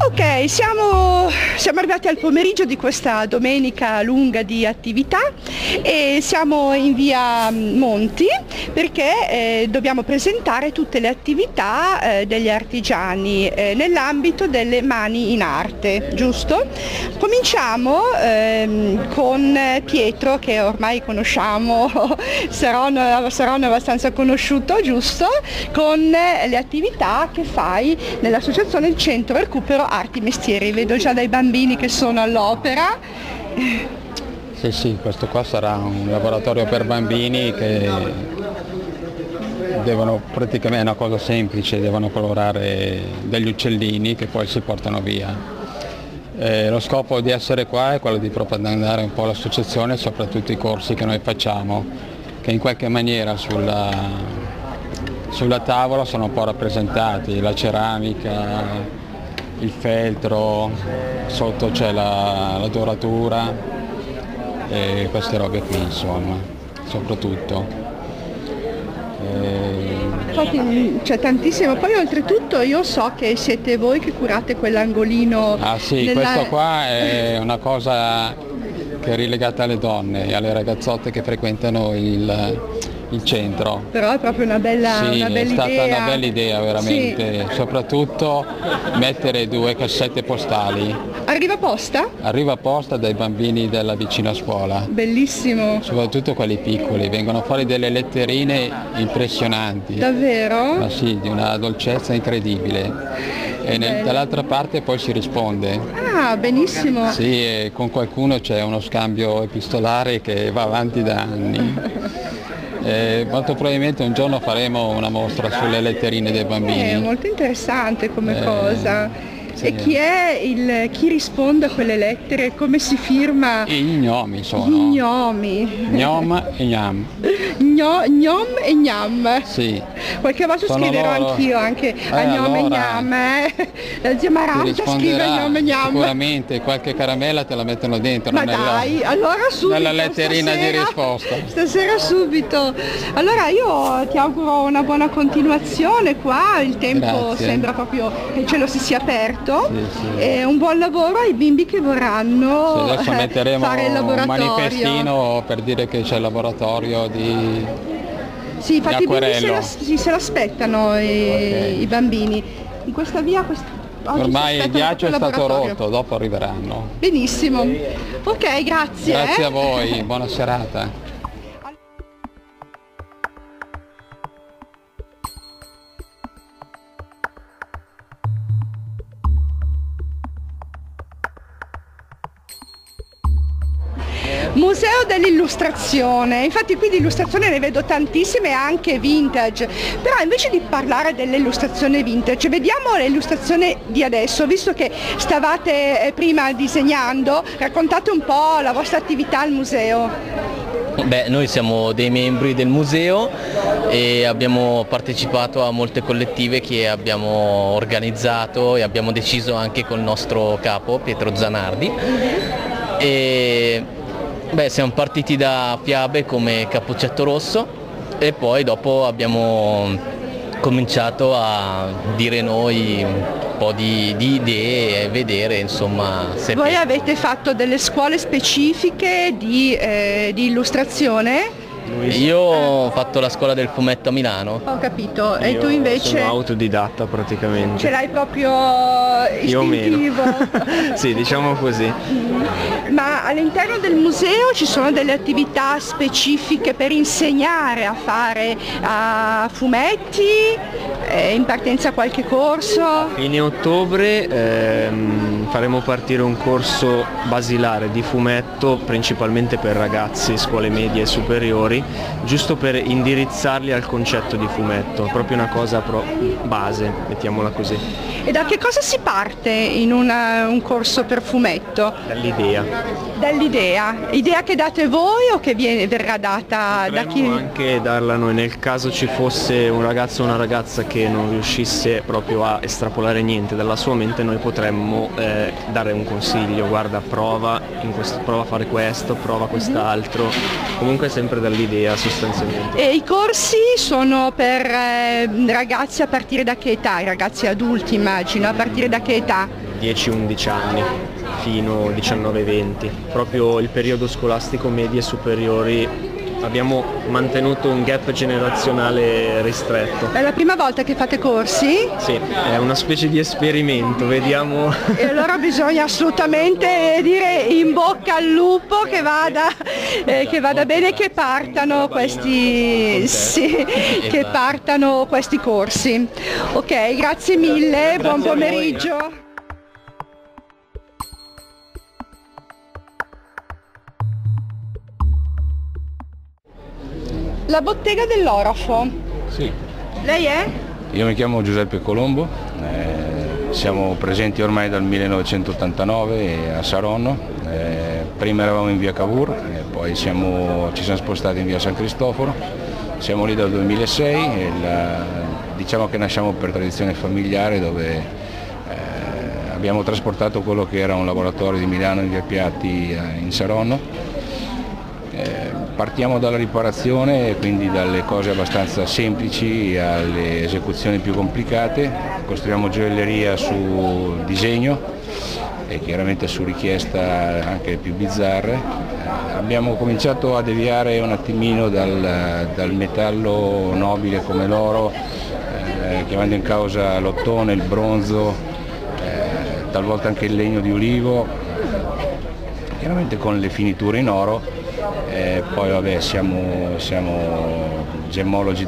Ok, siamo arrivati al pomeriggio di questa domenica lunga di attività e siamo in via Monti perché dobbiamo presentare tutte le attività degli artigiani nell'ambito delle mani in arte, giusto? Cominciamo con Pietro, che ormai conosciamo, sarà abbastanza conosciuto, giusto? Con le attività che fai nell'associazione Il Centro Recupero Arti Mestieri. Vedo già dai bambini che sono all'opera. Sì, questo qua sarà un laboratorio per bambini che devono, praticamente è una cosa semplice, devono colorare degli uccellini che poi si portano via. Lo scopo di essere qua è quello di propagandare un po' l'associazione e soprattutto i corsi che noi facciamo, che in qualche maniera sulla tavola sono un po' rappresentati, la ceramica, il feltro, sotto c'è la doratura e queste robe qui, insomma, soprattutto. Infatti c'è tantissimo, poi oltretutto io so che siete voi che curate quell'angolino. Ah sì, questo qua è una cosa che è rilegata alle donne e alle ragazzotte che frequentano il centro. Però è proprio una bella idea. Sì, è stata idea. Una bella idea veramente, sì. Soprattutto mettere 2 cassette postali. Arriva posta? Arriva posta dai bambini della vicina scuola. Bellissimo. Soprattutto quelli piccoli, vengono fuori delle letterine impressionanti. Davvero? Ma sì, di una dolcezza incredibile. E dall'altra parte poi si risponde. Ah, benissimo. Sì, e con qualcuno c'è uno scambio epistolare che va avanti da anni. Molto probabilmente un giorno faremo una mostra sulle letterine dei bambini. È molto interessante come cosa. Sì. E chi risponde a quelle lettere? Come si firma? E gli gnomi sono. Gli gnomi. Gnom e gnam. Gnom e gnam. Sì. Qualche volta Sono scriverò loro. anch'io anche a gnom e gnam. La zia Maranta scrive gnom e gnam. Sicuramente qualche caramella te la mettono dentro. Ma dai, allora subito. Nella letterina stasera, di risposta. Stasera subito. Allora io ti auguro una buona continuazione qua, il tempo Grazie. Sembra proprio che il cielo si sia aperto. Sì. E un buon lavoro ai bimbi che vorranno Adesso metteremo fare il un laboratorio. manifestino per dire che c'è il laboratorio di Sì, infatti i bimbi se l'aspettano Okay. i bambini. In questa via oggi Ormai si il ghiaccio è stato laboratorio. rotto, dopo arriveranno. Benissimo. Ok, grazie. Grazie a voi, buona serata. Museo dell'illustrazione, infatti qui di illustrazione ne vedo tantissime anche vintage, però invece di parlare dell'illustrazione vintage vediamo l'illustrazione di adesso, visto che stavate prima disegnando, raccontate un po' la vostra attività al museo. Beh, noi siamo dei membri del museo e abbiamo partecipato a molte collettive che abbiamo organizzato e abbiamo deciso anche col nostro capo Pietro Zanardi. E siamo partiti da fiabe come Cappuccetto Rosso e poi dopo abbiamo cominciato a dire noi un po' di idee e vedere insomma se... Voi avete fatto delle scuole specifiche di illustrazione? Io ho fatto la scuola del fumetto a Milano. Ho capito, e tu invece? Sono autodidatta praticamente. Ce l'hai proprio Io istintivo? meno. Sì, diciamo così. Ma all'interno del museo ci sono delle attività specifiche per insegnare a fare fumetti, in partenza qualche corso? Fine ottobre faremo partire un corso basilare di fumetto principalmente per ragazzi, scuole medie e superiori, giusto per indirizzarli al concetto di fumetto, proprio una cosa base, mettiamola così. E da che cosa si parte in un corso per fumetto? Dall'idea. Dall'idea? Idea che date voi o che verrà data da chi? Potremmo anche darla noi, nel caso ci fosse un ragazzo o una ragazza che non riuscisse proprio a estrapolare niente dalla sua mente, noi potremmo dare un consiglio, guarda prova a fare questo, prova quest'altro, comunque sempre dall'idea sostanzialmente. E i corsi sono per ragazzi a partire da che età? I ragazzi adulti immagino, a partire da che età? 10-11 anni fino a 19-20, proprio il periodo scolastico medie e superiori. Abbiamo mantenuto un gap generazionale ristretto. È la prima volta che fate corsi? Sì, è una specie di esperimento, vediamo. E allora bisogna assolutamente dire in bocca al lupo, che vada bene, che partano questi, sì, che partano questi corsi. Ok, grazie mille, buon pomeriggio. La bottega dell'Orafo. Sì. Lei è? Io mi chiamo Giuseppe Colombo, siamo presenti ormai dal 1989 a Saronno, prima eravamo in via Cavour, poi ci siamo spostati in via San Cristoforo, siamo lì dal 2006 e diciamo che nasciamo per tradizione familiare, dove abbiamo trasportato quello che era un laboratorio di Milano in via Piatti in Saronno. Partiamo dalla riparazione, quindi dalle cose abbastanza semplici alle esecuzioni più complicate, costruiamo gioielleria su disegno e chiaramente su richiesta anche più bizzarre. Abbiamo cominciato a deviare un attimino dal metallo nobile come l'oro, chiamando in causa l'ottone, il bronzo, talvolta anche il legno di ulivo, chiaramente con le finiture in oro. Poi vabbè, siamo gemmologi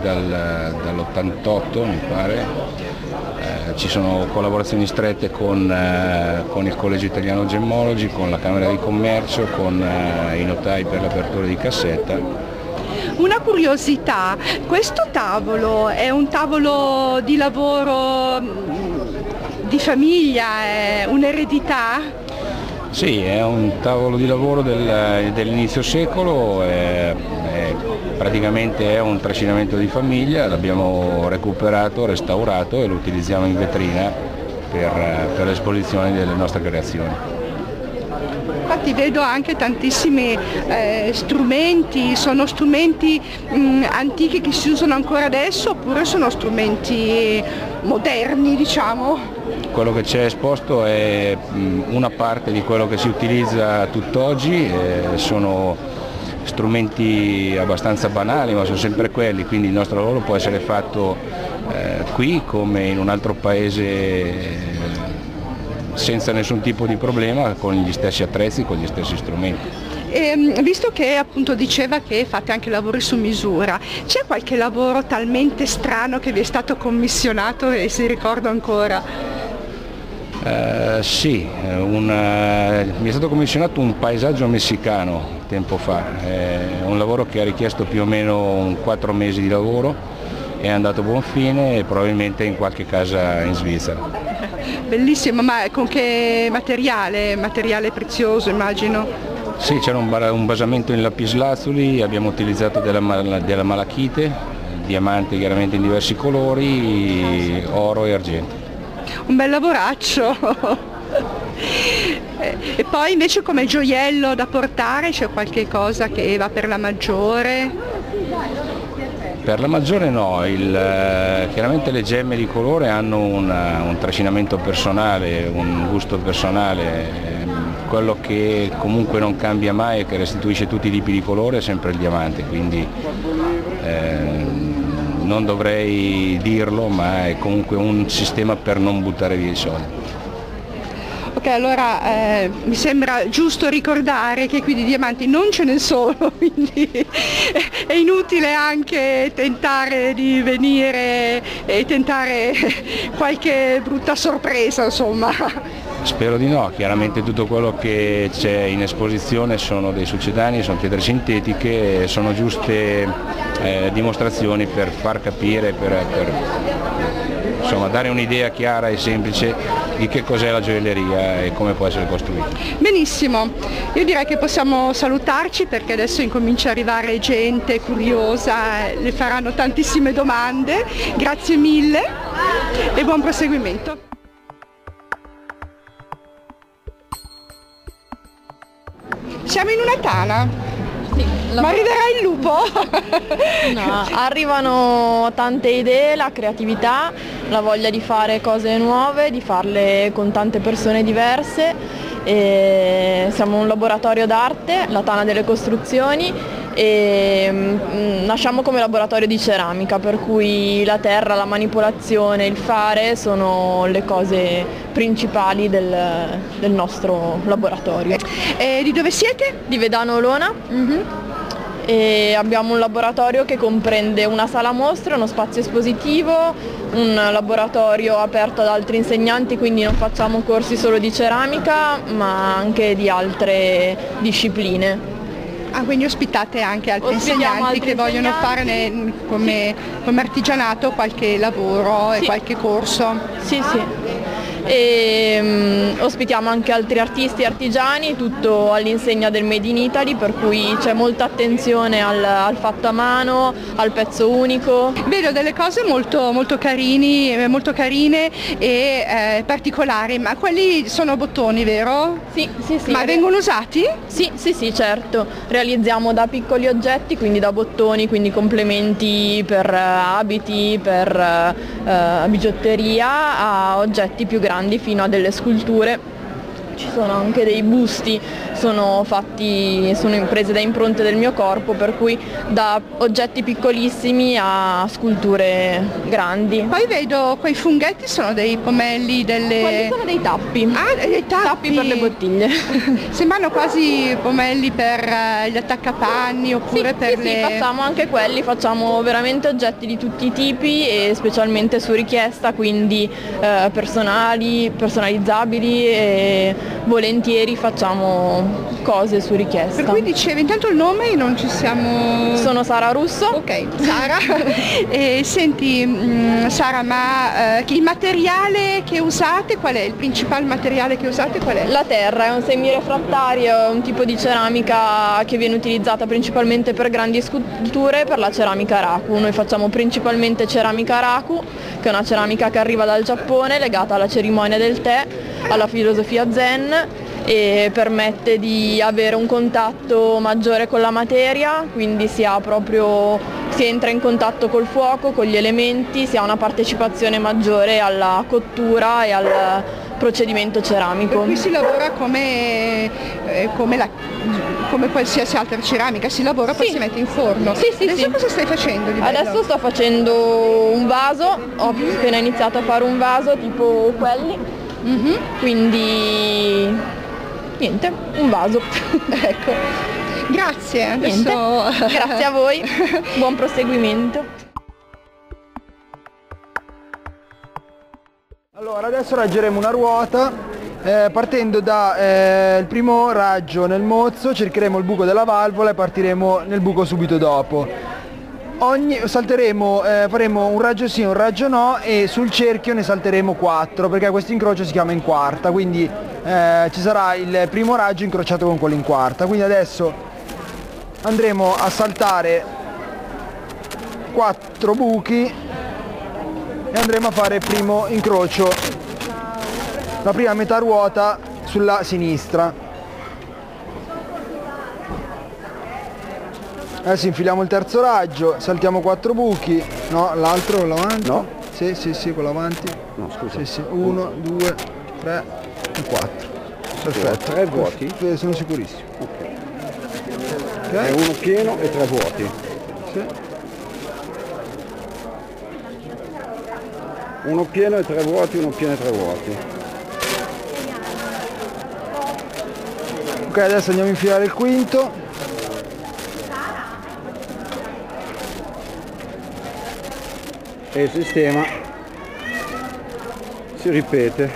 dall'88 mi pare, ci sono collaborazioni strette con il Collegio Italiano Gemmologi, con la Camera di Commercio, con i notai per l'apertura di cassetta. Una curiosità, questo tavolo è un tavolo di lavoro di famiglia, è un'eredità? Sì, è un tavolo di lavoro dell'inizio secolo, praticamente è un trascinamento di famiglia, l'abbiamo recuperato, restaurato e lo utilizziamo in vetrina per l'esposizione delle nostre creazioni. Infatti vedo anche tantissimi strumenti, sono strumenti antichi che si usano ancora adesso oppure sono strumenti moderni, diciamo? Quello che c'è esposto è una parte di quello che si utilizza tutt'oggi, sono strumenti abbastanza banali ma sono sempre quelli, quindi il nostro lavoro può essere fatto qui come in un altro paese senza nessun tipo di problema, con gli stessi attrezzi, con gli stessi strumenti. E, visto che appunto diceva che fate anche lavori su misura, c'è qualche lavoro talmente strano che vi è stato commissionato e si ricorda ancora? Sì, mi è stato commissionato un paesaggio messicano tempo fa, un lavoro che ha richiesto più o meno 4 mesi di lavoro, è andato a buon fine e probabilmente in qualche casa in Svizzera. Bellissimo, ma con che materiale? Materiale prezioso, immagino? Sì, c'era un basamento in lapislazzuli, abbiamo utilizzato della malachite, diamanti chiaramente in diversi colori, oro e argento. Un bel lavoraccio! E poi invece come gioiello da portare c'è qualche cosa che va per la maggiore? Per la maggiore no, chiaramente le gemme di colore hanno un trascinamento personale, un gusto personale, quello che comunque non cambia mai e che restituisce tutti i tipi di colore è sempre il diamante, quindi non dovrei dirlo, ma è comunque un sistema per non buttare via i soldi. Ok, allora mi sembra giusto ricordare che qui di diamanti non ce ne sono, quindi è inutile anche tentare di venire e tentare qualche brutta sorpresa, insomma. Spero di no, chiaramente tutto quello che c'è in esposizione sono dei succedani, sono pietre sintetiche, sono giuste dimostrazioni per far capire, per insomma, dare un'idea chiara e semplice di che cos'è la gioielleria e come può essere costruita. Benissimo, io direi che possiamo salutarci perché adesso incomincia ad arrivare gente curiosa, le faranno tantissime domande. Grazie mille e buon proseguimento. Siamo in una tana. Ma arriverà il lupo? No, arrivano tante idee, la creatività, la voglia di fare cose nuove, di farle con tante persone diverse. E siamo un laboratorio d'arte, la Tana delle Costruzioni, e nasciamo come laboratorio di ceramica, per cui la terra, la manipolazione, il fare sono le cose principali del nostro laboratorio. E di dove siete? Di Vedano Olona. E abbiamo un laboratorio che comprende una sala mostre, uno spazio espositivo, un laboratorio aperto ad altri insegnanti, quindi non facciamo corsi solo di ceramica ma anche di altre discipline. Ah, quindi ospitate anche altri insegnanti che vogliono fare come artigianato qualche lavoro e qualche corso. Sì, sì. E ospitiamo anche altri artisti e artigiani, tutto all'insegna del Made in Italy, per cui c'è molta attenzione al fatto a mano, al pezzo unico. Vedo delle cose molto carine e particolari, ma quelli sono bottoni, vero? Sì, sì, sì. Ma vengono usati? Sì, sì, sì, certo. Realizziamo da piccoli oggetti, quindi da bottoni, quindi complementi per abiti, per bigiotteria, a oggetti più grandi fino a delle sculture. Ci sono anche dei busti, sono prese da impronte del mio corpo, per cui da oggetti piccolissimi a sculture grandi. Poi vedo quei funghetti, sono dei pomelli, Quelli sono dei tappi. Ah, dei tappi per le bottiglie. Sembrano quasi pomelli per gli attaccapanni oppure per le... Sì, facciamo anche quelli, facciamo veramente oggetti di tutti i tipi e specialmente su richiesta, quindi personalizzabili, e volentieri facciamo cose su richiesta. Per cui dicevi, intanto il nome non ci siamo... Sono Sara Russo. Ok, Sara. E senti Sara, ma il materiale che usate qual è? Il principale materiale che usate qual è? La terra, è un semirefrattario, è un tipo di ceramica che viene utilizzata principalmente per grandi sculture, per la ceramica raku. Noi facciamo principalmente ceramica raku, che è una ceramica che arriva dal Giappone, legata alla cerimonia del tè, alla filosofia zen, e permette di avere un contatto maggiore con la materia, quindi si entra in contatto col fuoco, con gli elementi, si ha una partecipazione maggiore alla cottura e al procedimento ceramico. Per cui si lavora come qualsiasi altra ceramica, si lavora, poi si mette in forno. Sì, sì, Adesso cosa stai facendo di bello? Adesso sto facendo un vaso, ho appena iniziato a fare un vaso tipo quelli, quindi niente, un vaso. Ecco, grazie. Adesso... Grazie a voi, buon proseguimento. Allora, adesso raggeremo una ruota, partendo dal primo raggio nel mozzo, cercheremo il buco della valvola e partiremo nel buco subito dopo. Faremo un raggio sì e un raggio no, e sul cerchio ne salteremo 4, perché questo incrocio si chiama in quarta, quindi ci sarà il primo raggio incrociato con quello in quarta. Quindi adesso andremo a saltare 4 buchi e andremo a fare il primo incrocio, la prima metà ruota sulla sinistra. Adesso infiliamo il terzo raggio, saltiamo 4 buchi, no, l'altro, quello avanti. No? Sì, quello avanti. No, scusa. Sì, 1, 2, 3 e 4. Perfetto. 3 vuoti? Sono sicurissimo. Ok. Okay. È uno pieno e 3 vuoti. Sì. Uno pieno e 3 vuoti, uno pieno e 3 vuoti. Ok, adesso andiamo a infilare il quinto. E il sistema si ripete.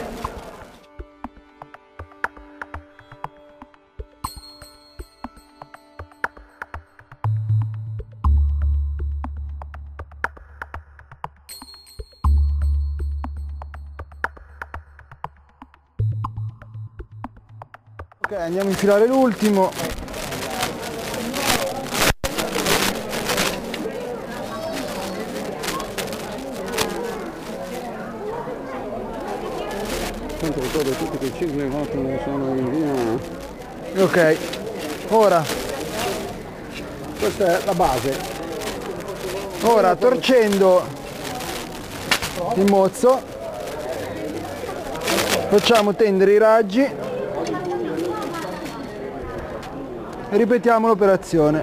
Ok, andiamo a infilare l'ultimo. Tanto ricordo tutti che i 5 volte sono in via. Ok, ora questa è la base. Ora torcendo il mozzo facciamo tendere i raggi e ripetiamo l'operazione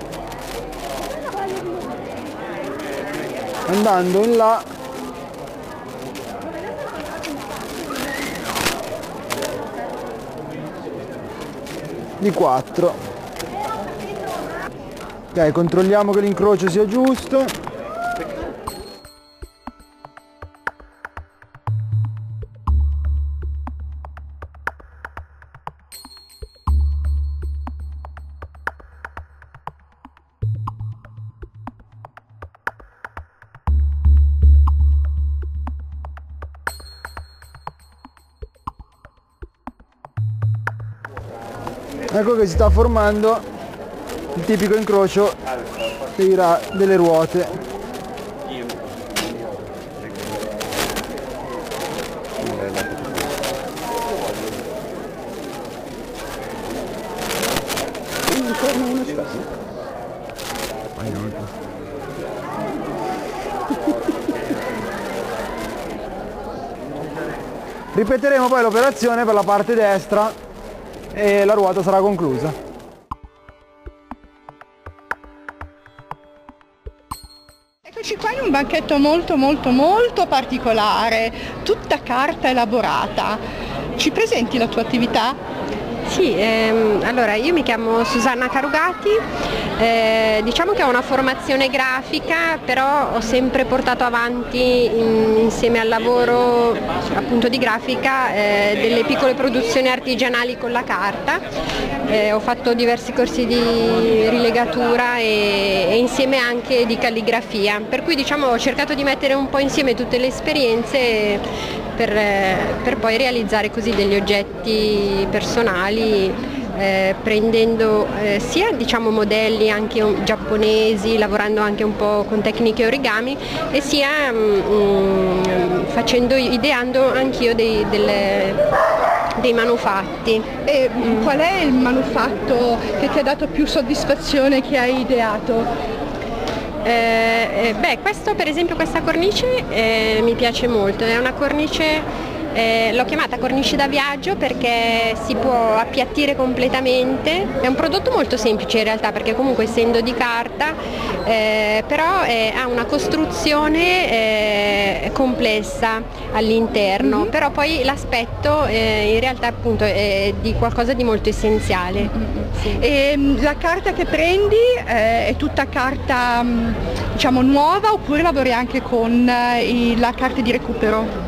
andando in là di 4. Ok, controlliamo che l'incrocio sia giusto. Ecco che si sta formando il tipico incrocio delle ruote. Ripeteremo poi l'operazione per la parte destra e la ruota sarà conclusa. Eccoci qua in un banchetto molto particolare, tutta carta elaborata. Ci presenti la tua attività? Sì, allora io mi chiamo Susanna Carugati, diciamo che ho una formazione grafica, però ho sempre portato avanti insieme al lavoro appunto di grafica delle piccole produzioni artigianali con la carta. Ho fatto diversi corsi di rilegatura e insieme anche di calligrafia, per cui diciamo ho cercato di mettere un po' insieme tutte le esperienze per poi realizzare così degli oggetti personali, prendendo sia diciamo modelli anche giapponesi, lavorando anche un po' con tecniche origami e sia ideando anch'io dei manufatti. E qual è il manufatto che ti ha dato più soddisfazione, che hai ideato? Questo per esempio, questa cornice mi piace molto, è una cornice, l'ho chiamata cornice da viaggio perché si può appiattire completamente, è un prodotto molto semplice in realtà perché comunque essendo di carta però ha una costruzione complessa all'interno, però poi l'aspetto in realtà appunto è di qualcosa di molto essenziale. Sì. E la carta che prendi è tutta carta diciamo nuova oppure lavori anche con la carta di recupero?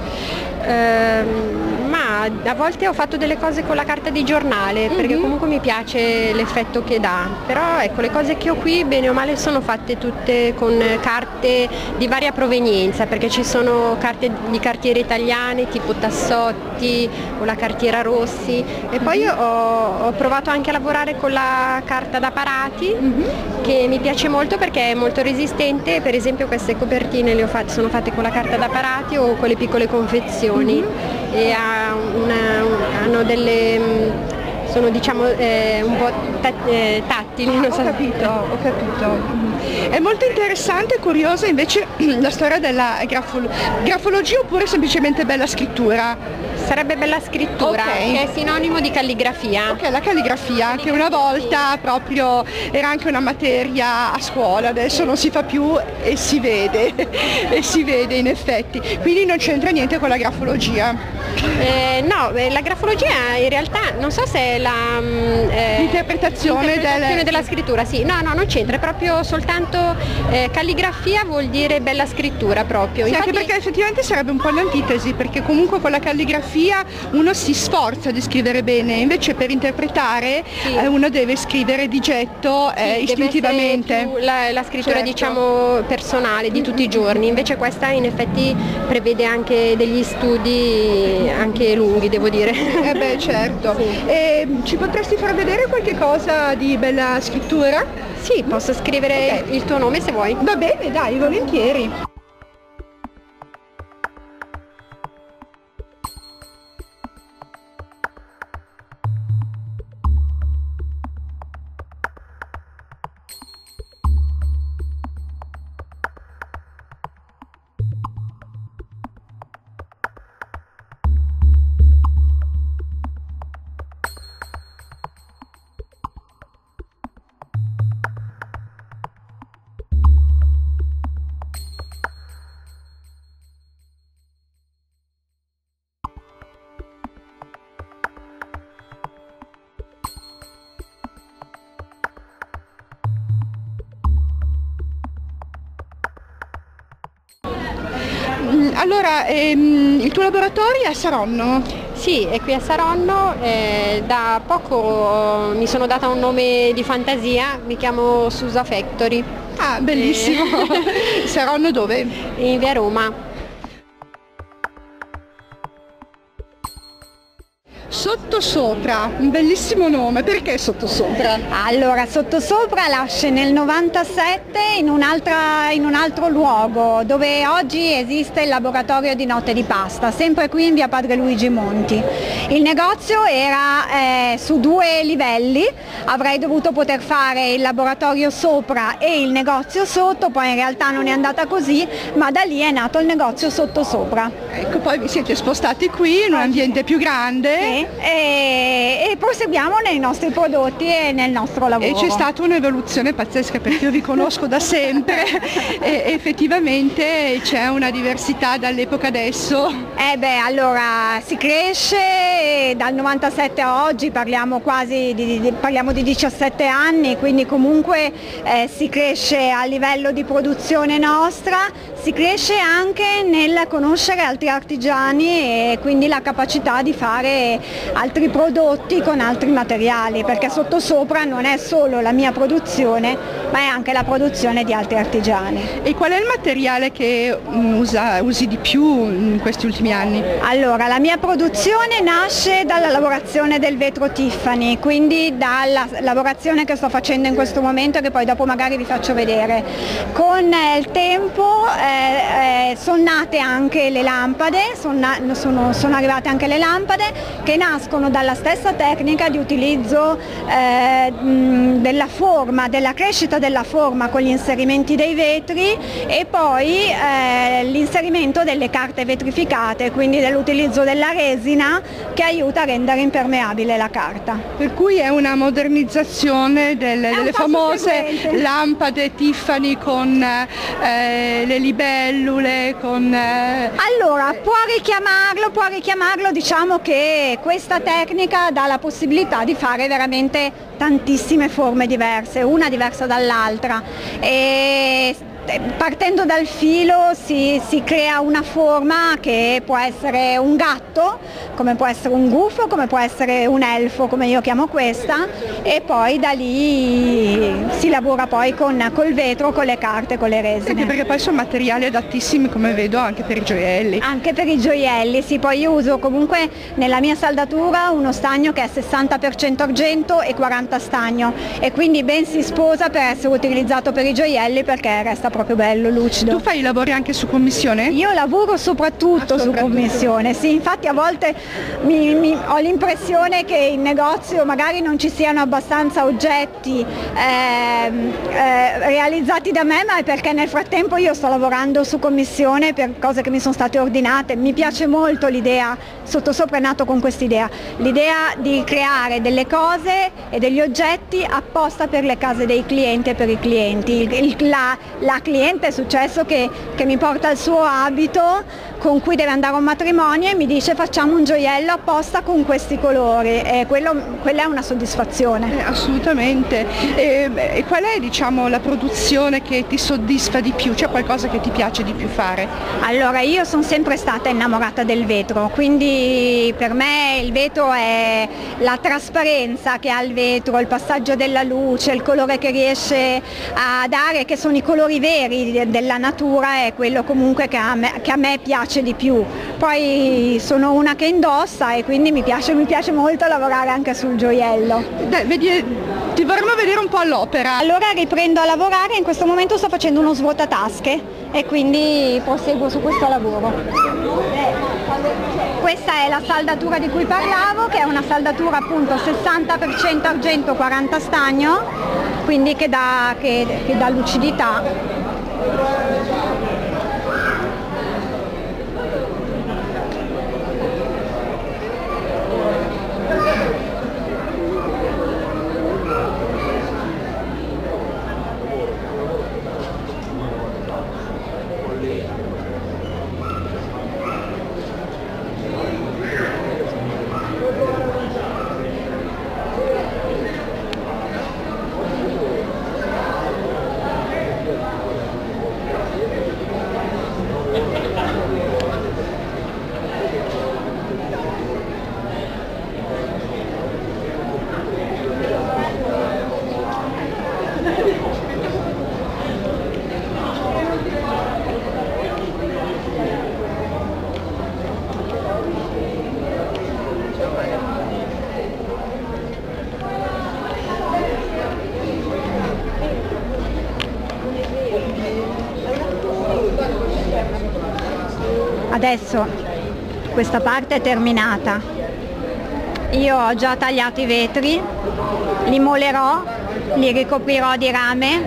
Ma a volte ho fatto delle cose con la carta di giornale perché comunque mi piace l'effetto che dà, però ecco le cose che ho qui bene o male sono fatte tutte con carte di varia provenienza, perché ci sono carte di cartiere italiane tipo Tassotti o la cartiera Rossi e poi ho provato anche a lavorare con la carta da parati che mi piace molto perché è molto resistente, per esempio queste copertine sono fatte con la carta da parati o con le piccole confezioni. E hanno delle sono diciamo un po' tattili. Ho capito. È molto interessante e curiosa invece la storia della grafologia oppure semplicemente bella scrittura? Sarebbe bella scrittura, che è sinonimo di calligrafia. Ok, la calligrafia che una volta proprio era anche una materia a scuola, adesso non si fa più e si vede in effetti, quindi non c'entra niente con la grafologia. No, la grafologia in realtà non so se è l'interpretazione della scrittura, sì, no, non c'entra, è proprio soltanto calligrafia vuol dire bella scrittura proprio. Sì, infatti, anche perché effettivamente sarebbe un po' l'antitesi, perché comunque con la calligrafia uno si sforza di scrivere bene, invece per interpretare uno deve scrivere di getto istintivamente. La scrittura diciamo personale di tutti i giorni, invece questa in effetti prevede anche degli studi anche lunghi, devo dire. Beh, certo. Sì. E ci potresti far vedere qualche cosa di bella scrittura? Sì, posso scrivere il tuo nome se vuoi. Va bene, dai, volentieri. Allora, il tuo laboratorio è a Saronno? Sì, è qui a Saronno, da poco mi sono data un nome di fantasia, mi chiamo Susa Factory. Ah, bellissimo! Saronno dove? In via Roma. Sottosopra, un bellissimo nome, perché Sottosopra? Allora, Sottosopra nasce nel 97 in un altro luogo, dove oggi esiste il laboratorio di Notte di Pasta, sempre qui in via Padre Luigi Monti. Il negozio era su 2 livelli, avrei dovuto poter fare il laboratorio sopra e il negozio sotto, poi in realtà non è andata così, ma da lì è nato il negozio Sottosopra. Ecco, poi vi siete spostati qui in un ambiente più grande. Sì. E proseguiamo nei nostri prodotti e nel nostro lavoro. E c'è stata un'evoluzione pazzesca, perché io vi conosco da sempre e effettivamente c'è una diversità dall'epoca adesso. Allora si cresce, dal 97 a oggi parliamo di 17 anni, quindi comunque si cresce a livello di produzione nostra, si cresce anche nel conoscere altri artigiani e quindi la capacità di fare altri prodotti con altri materiali, perché Sottosopra non è solo la mia produzione, ma è anche la produzione di altri artigiani. E qual è il materiale che usi di più in questi ultimi anni? Allora, la mia produzione nasce dalla lavorazione del vetro Tiffany, quindi dalla lavorazione che sto facendo in questo momento e che poi dopo magari vi faccio vedere. Con il tempo sono nate anche le lampade, sono arrivate anche le lampade che nascono dalla stessa tecnica di utilizzo della forma, della crescita della forma con gli inserimenti dei vetri e poi l'inserimento delle carte vetrificate, quindi dell'utilizzo della resina che aiuta a rendere impermeabile la carta. Per cui è una modernizzazione delle famose lampade Tiffany con le libellule, con... Allora, può richiamarlo, diciamo che questa tecnica dà la possibilità di fare veramente tantissime forme diverse, una diversa dall'altra. E partendo dal filo si crea una forma che può essere un gatto, come può essere un gufo, come può essere un elfo, come io chiamo questa, e poi da lì si lavora poi col vetro, con le carte, con le resine. Anche perché poi sono materiali adattissimi, come vedo, anche per i gioielli. Anche per i gioielli, sì, poi io uso comunque nella mia saldatura uno stagno che è 60% argento e 40 stagno e quindi ben si sposa per essere utilizzato per i gioielli perché resta proprio bello, lucido. Tu fai i lavori anche su commissione? Io lavoro soprattutto su commissione, sì, infatti a volte ho l'impressione che in negozio magari non ci siano abbastanza oggetti realizzati da me, ma è perché nel frattempo io sto lavorando su commissione per cose che mi sono state ordinate. Mi piace molto l'idea, Sottosopra è nato con quest'idea, l'idea di creare delle cose e degli oggetti apposta per le case dei clienti e per i clienti. La cliente è successo che mi porta il suo abito con cui deve andare a un matrimonio e mi dice facciamo un gioiello apposta con questi colori e quella è una soddisfazione. Assolutamente. E qual è, diciamo, la produzione che ti soddisfa di più? C'è qualcosa che ti piace di più fare? Allora, io sono sempre stata innamorata del vetro, quindi per me il vetro è la trasparenza che ha il vetro, il passaggio della luce, il colore che riesce a dare, che sono i colori veri della natura, è quello comunque che a me piace di più. Poi sono una che indossa e quindi mi piace molto lavorare anche sul gioiello. Ti vorremmo vedere un po' all'opera. Allora riprendo a lavorare, in questo momento sto facendo uno svuotatasche e quindi proseguo su questo lavoro. Questa è la saldatura di cui parlavo, che è una saldatura appunto 60% argento, 40 stagno, quindi che dà lucidità. Adesso questa parte è terminata, io ho già tagliato i vetri, li molerò, li ricoprirò di rame,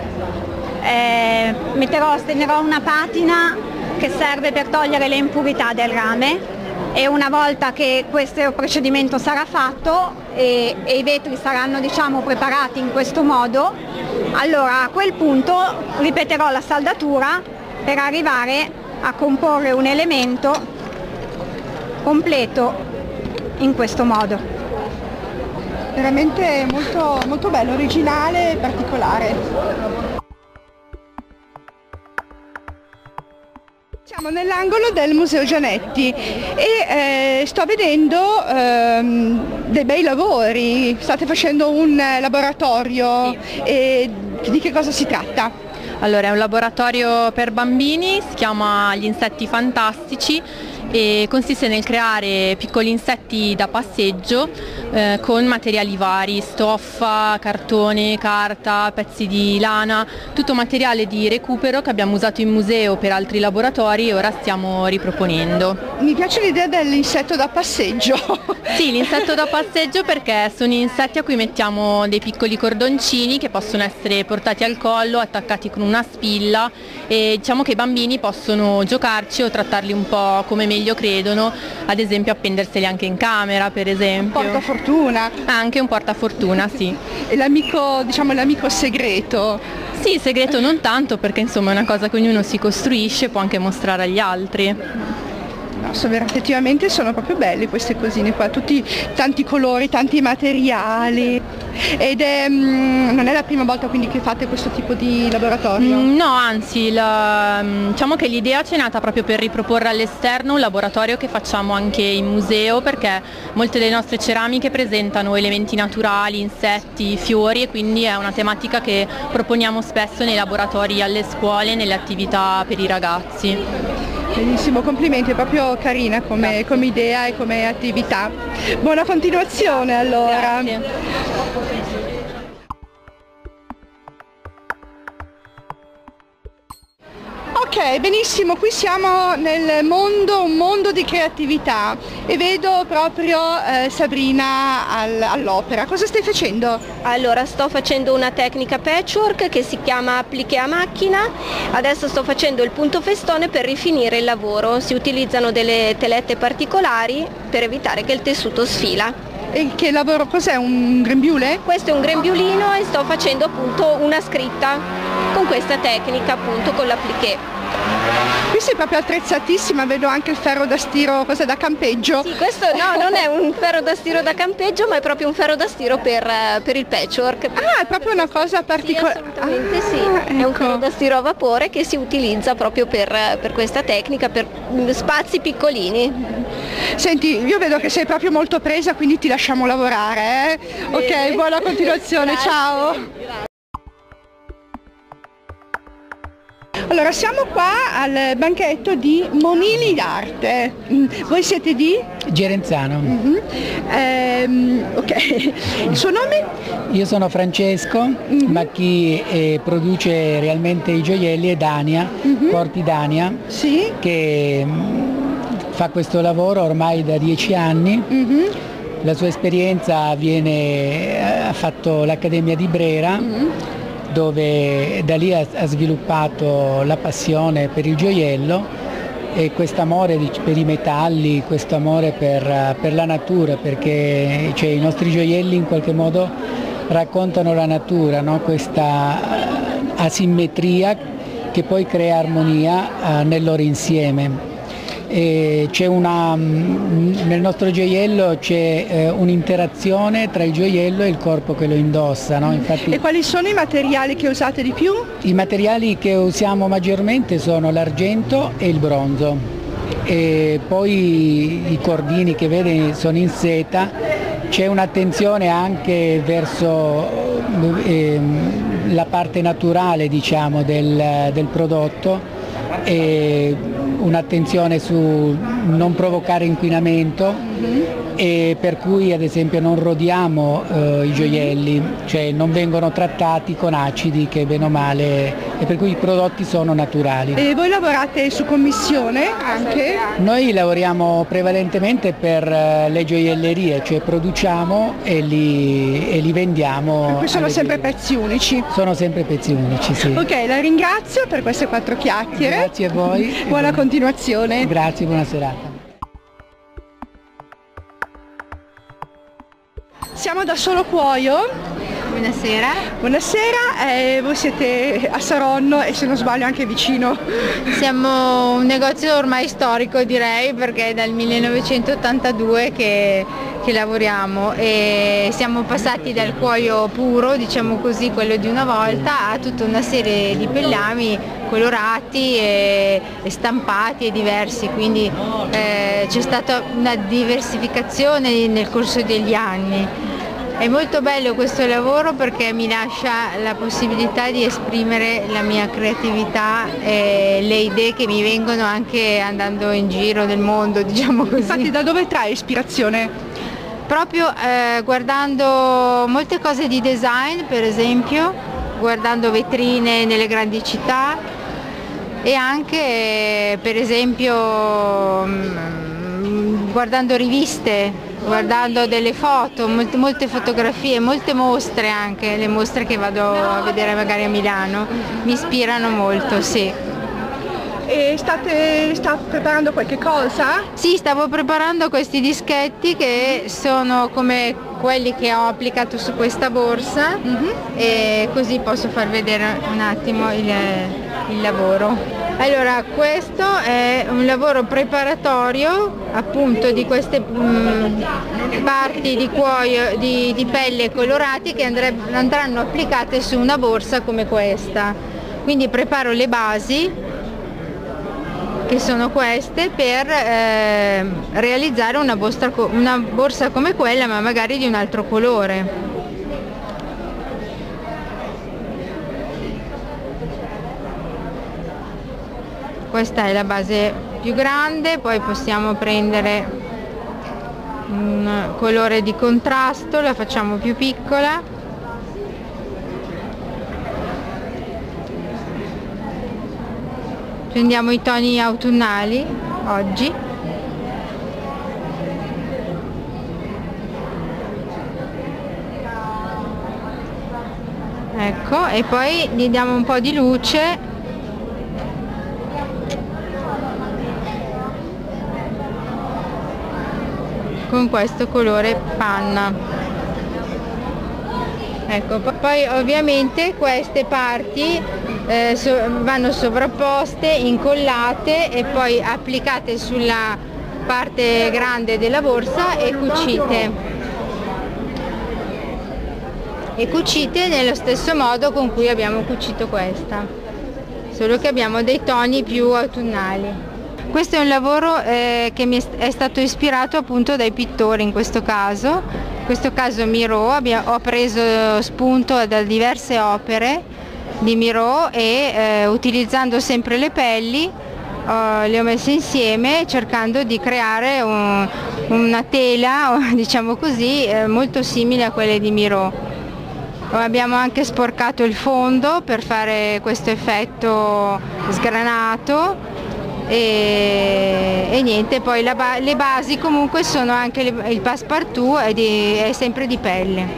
stenerò una patina che serve per togliere le impurità del rame, e una volta che questo procedimento sarà fatto e i vetri saranno, diciamo, preparati in questo modo, allora a quel punto ripeterò la saldatura per arrivare a comporre un elemento completo in questo modo. Veramente molto, molto bello, originale e particolare. Siamo nell'angolo del Museo Gianetti e sto vedendo dei bei lavori, state facendo un laboratorio, sì. E di che cosa si tratta? Allora, è un laboratorio per bambini, si chiama Gli insetti fantastici e consiste nel creare piccoli insetti da passeggio con materiali vari, stoffa, cartone, carta, pezzi di lana, tutto materiale di recupero che abbiamo usato in museo per altri laboratori e ora stiamo riproponendo. Mi piace l'idea dell'insetto da passeggio. Sì, l'insetto da passeggio perché sono insetti a cui mettiamo dei piccoli cordoncini che possono essere portati al collo, attaccati con una spilla, e diciamo che i bambini possono giocarci o trattarli un po' come meglio credono, ad esempio appenderseli anche in camera, per esempio. Portafortuna. Anche un portafortuna, sì. E l'amico, diciamo, l'amico segreto. Sì, segreto non tanto, perché insomma è una cosa che ognuno si costruisce, può anche mostrare agli altri. No, effettivamente sono proprio belle queste cosine qua, tutti tanti colori, tanti materiali. Ed non è la prima volta quindi che fate questo tipo di laboratorio? No, anzi, diciamo che l'idea ci è nata proprio per riproporre all'esterno un laboratorio che facciamo anche in museo, perché molte delle nostre ceramiche presentano elementi naturali, insetti, fiori, e quindi è una tematica che proponiamo spesso nei laboratori alle scuole, nelle attività per i ragazzi. Benissimo, complimenti, è proprio carina come idea e come attività. Buona continuazione allora. Grazie. Ok, benissimo, qui siamo nel mondo, un mondo di creatività, e vedo proprio Sabrina all'opera. Cosa stai facendo? Allora, sto facendo una tecnica patchwork che si chiama appliqué a macchina. Adesso sto facendo il punto festone per rifinire il lavoro. Si utilizzano delle telette particolari per evitare che il tessuto sfila. E che lavoro, cos'è, un grembiule? Questo è un grembiulino e sto facendo appunto una scritta con questa tecnica, appunto con l'appliqué. Qui sei proprio attrezzatissima, vedo anche il ferro da stiro, cos'è, da campeggio? Sì, questo no, non è un ferro da stiro da campeggio, ma è proprio un ferro da stiro per il patchwork. Ah, è proprio una cosa particolare. Sì, assolutamente sì, ecco. È un ferro da stiro a vapore che si utilizza proprio per questa tecnica, per spazi piccolini. Senti, io vedo che sei proprio molto presa, quindi ti lasciamo lavorare, Ok, buona continuazione, Grazie. Ciao! Grazie. Allora, siamo qua al banchetto di Monili d'Arte. Voi siete di? Gerenzano. Ok, il suo nome? Io sono Francesco, ma chi produce realmente i gioielli è Dania, Porti Dania, sì? Che fa questo lavoro ormai da 10 anni. La sua esperienza ha fatto l'Accademia di Brera, dove da lì ha sviluppato la passione per il gioiello e questo amore per i metalli, questo amore per la natura, perché i nostri gioielli in qualche modo raccontano la natura, no? Questa asimmetria che poi crea armonia nel loro insieme. Nel nostro gioiello c'è un'interazione tra il gioiello e il corpo che lo indossa, no? Infatti, e quali sono i materiali che usate di più? I materiali che usiamo maggiormente sono l'argento e il bronzo, e poi i cordini che vede sono in seta. C'è un'attenzione anche verso la parte naturale, diciamo, del prodotto, e un'attenzione su non provocare inquinamento e per cui ad esempio non rodiamo i gioielli, cioè non vengono trattati con acidi che bene o male, e per cui i prodotti sono naturali. E voi lavorate su commissione anche? Noi lavoriamo prevalentemente per le gioiellerie, cioè produciamo e li vendiamo. Perché sono sempre pezzi unici? Sono sempre pezzi unici, sì. Ok, la ringrazio per queste 4 chiacchiere. Grazie a voi. Buona continuazione. Grazie, buona serata. Siamo da Solo Cuoio. Buonasera. Buonasera, voi siete a Saronno e se non sbaglio anche vicino. Siamo un negozio ormai storico, direi, perché è dal 1982 che lavoriamo e siamo passati dal cuoio puro, diciamo così, quello di una volta, a tutta una serie di pellami colorati e stampati e diversi, quindi c'è stata una diversificazione nel corso degli anni. È molto bello questo lavoro perché mi lascia la possibilità di esprimere la mia creatività e le idee che mi vengono anche andando in giro nel mondo, diciamo così. Infatti, da dove trae ispirazione? Proprio guardando molte cose di design, per esempio, guardando vetrine nelle grandi città e anche per esempio guardando riviste, guardando delle foto, molte fotografie, molte mostre anche, le mostre che vado a vedere magari a Milano, mi ispirano molto, sì. E state preparando qualche cosa? Sì, stavo preparando questi dischetti che sono come quelli che ho applicato su questa borsa e così posso far vedere un attimo il lavoro. Allora, questo è un lavoro preparatorio appunto di queste parti di cuoio, di pelle colorati che andranno applicate su una borsa come questa. Quindi preparo le basi, che sono queste, per realizzare una borsa come quella, ma magari di un altro colore. Questa è la base più grande, poi possiamo prendere un colore di contrasto, la facciamo più piccola. Prendiamo i toni autunnali oggi. Ecco, e poi gli diamo un po' di luce. Con questo colore panna. Ecco, poi ovviamente queste parti vanno sovrapposte, incollate e poi applicate sulla parte grande della borsa e cucite. E cucite nello stesso modo con cui abbiamo cucito questa, solo che abbiamo dei toni più autunnali. Questo è un lavoro che mi è stato ispirato appunto dai pittori in questo caso Miro. Ho preso spunto da diverse opere di Miro e utilizzando sempre le pelli le ho messe insieme cercando di creare una tela, diciamo così, molto simile a quelle di Miro. Abbiamo anche sporcato il fondo per fare questo effetto sgranato. E niente, poi le basi comunque sono anche il passepartout, è sempre di pelle.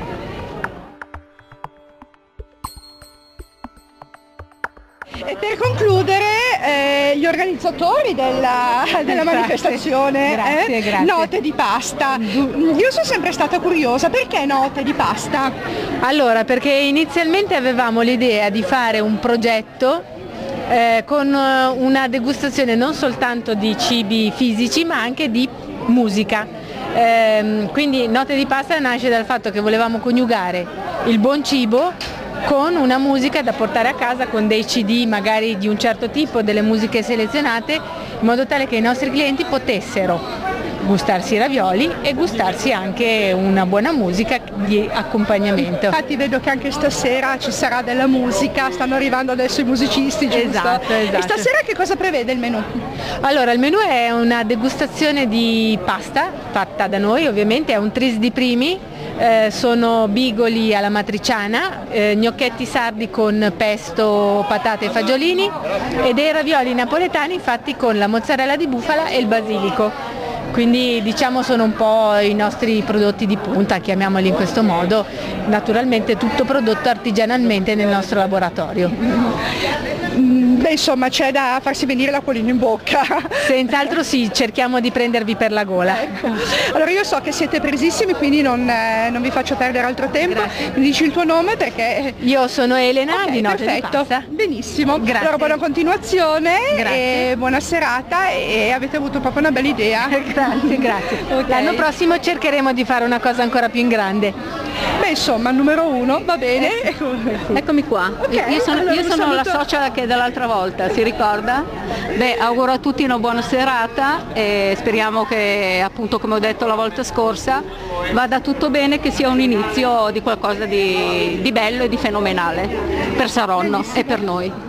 E per concludere, gli organizzatori della manifestazione, grazie. Note di pasta. Io sono sempre stata curiosa, perché Note di pasta? Allora, perché inizialmente avevamo l'idea di fare un progetto con una degustazione non soltanto di cibi fisici ma anche di musica. Quindi Note di Pasta nasce dal fatto che volevamo coniugare il buon cibo con una musica da portare a casa, con dei CD magari di un certo tipo, delle musiche selezionate, in modo tale che i nostri clienti potessero gustarsi i ravioli e gustarsi anche una buona musica di accompagnamento. Infatti vedo che anche stasera ci sarà della musica, stanno arrivando adesso i musicisti, giusto? Esatto. E stasera che cosa prevede il menù? Allora, il menù è una degustazione di pasta fatta da noi, ovviamente è un tris di primi, sono bigoli alla matriciana, gnocchetti sardi con pesto, patate e fagiolini e dei ravioli napoletani fatti con la mozzarella di bufala e il basilico. Quindi diciamo sono un po' i nostri prodotti di punta, chiamiamoli in questo modo, naturalmente tutto prodotto artigianalmente nel nostro laboratorio. Beh, insomma, c'è da farsi venire l'acquolina in bocca. Senz'altro sì, cerchiamo di prendervi per la gola. Ecco. Allora io so che siete presissimi, quindi non vi faccio perdere altro tempo. Mi dici il tuo nome perché... Io sono Elena, okay, di Note perfetto. di Pasta. Benissimo. Grazie. Allora buona continuazione. Grazie. E buona serata e avete avuto proprio una bella idea. Grazie. Okay. L'anno prossimo cercheremo di fare una cosa ancora più in grande. Beh, insomma, numero 1, va bene. Eccomi qua. Okay, io sono la saluto... socia che dall'altra volta, si ricorda? Beh, auguro a tutti una buona serata e speriamo che, appunto, come ho detto la volta scorsa, vada tutto bene, che sia un inizio di qualcosa di bello e di fenomenale per Saronno e per noi.